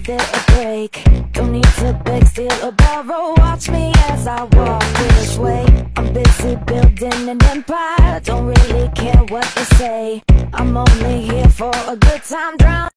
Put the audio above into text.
give it a break. Don't need to beg, steal or borrow. Watch me as I walk this way. I'm busy building an empire. Don't really care what you say. I'm only here for a good time. Drown